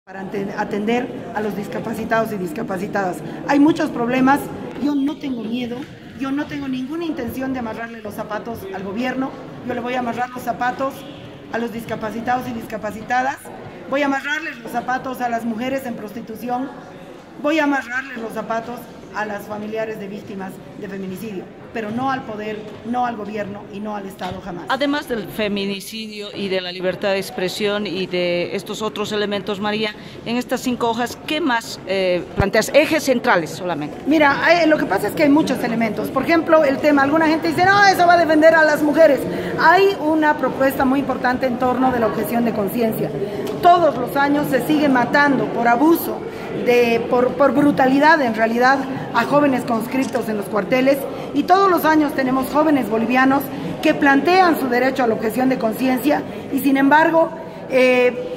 Para atender a los discapacitados y discapacitadas. Hay muchos problemas, yo no tengo miedo, yo no tengo ninguna intención de amarrarle los zapatos al gobierno, yo le voy a amarrar los zapatos a los discapacitados y discapacitadas, voy a amarrarles los zapatos a las mujeres en prostitución, voy a amarrarles los zapatos a las familiares de víctimas de feminicidio, pero no al poder, no al gobierno y no al Estado jamás. Además del feminicidio y de la libertad de expresión y de estos otros elementos, María, en estas 5 hojas, ¿qué más planteas? Ejes centrales solamente. Mira, lo que pasa es que hay muchos elementos. Por ejemplo, el tema, alguna gente dice, no, eso va a defender a las mujeres. Hay una propuesta muy importante en torno de la objeción de conciencia. Todos los años se sigue matando por abuso, por brutalidad en realidad, a jóvenes conscriptos en los cuarteles, y todos los años tenemos jóvenes bolivianos que plantean su derecho a la objeción de conciencia y sin embargo